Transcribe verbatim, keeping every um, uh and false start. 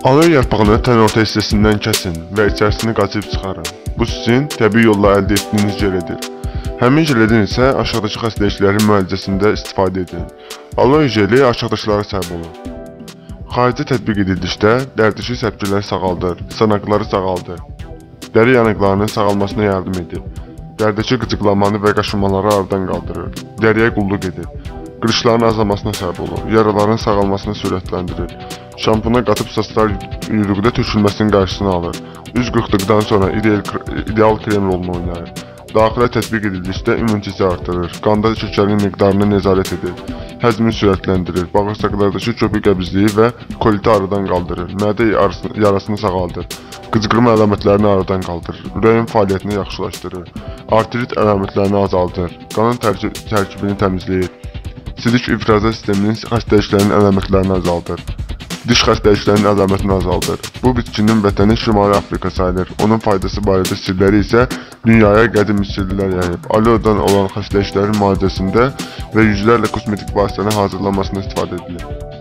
Aloe yarpağını tən orta hissəsindən kəsin və içərisini qaçıb çıxarın. Bu sizin təbii yolla əldə etdiyiniz jelidir. Həmin jeldən isə aşağıdakı xəstəliklərin müalicəsində istifadə edin. Aloe jeli aşağıdakılara səbəb olur. Xaricə tətbiq edildikdə dərdişi səpkiləri sağaldır, sanaqları sağaldır, dəri yanıqlarının sağalmasına yardım edir, dərdəki qıcıqlanmanı və qaşınmaları aradan qaldırır, dəriyə qulluq edir, qırışların azalmasına səbəb olur, yaraların sağalmasını sürətləndirir, şampuna qatıb saçlar yürüqdə tökülməsinin qarşısını alır, üz qırxdıqdan sonra ideal, ideal krem rolunu oynayır, daxilə tətbiq edildikdə immuniteti artırır, qanda şəkərin miqdarını nəzarət edir, həzmi sürətləndirir, bağırsaqlardakı köpük qəbizliyi və koliti aradan qaldırır, mədə yarasını sağaldır, qıcıqırma əlamətlərini aradan qaldırır, ürəyin fəaliyyətini yaxşılaşdırır, artrit əlamətlərini azaldır, qanın tərkibini təmizləyir, sidik ifraza sisteminin xəstəliklərinin əlamətlərini azaldır, diş xəstəliklərinin əlamətini azaldır. Bu bitkinin vətəni Şimali Afrika sayılır. Onun faydası barədə sirləri isə dünyaya qədim misirlilər yayıb. Aloe'dan olan xəstəliklərin müalicəsində və yüzlərlə kosmetik vasitənin hazırlanmasında istifadə edilir.